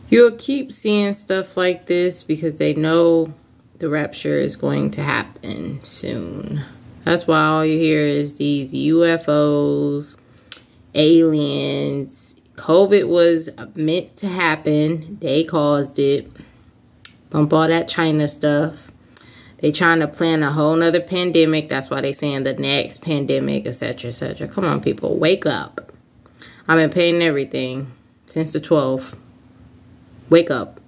You'll keep seeing stuff like this because they know the rapture is going to happen soon. That's why all you hear is these UFOs, aliens. COVID was meant to happen. They caused it. Bump all that China stuff. They trying to plan a whole nother pandemic. That's why they saying the next pandemic, etc., etc. Come on, people. Wake up. I've been paying everything since the 12th. Wake up.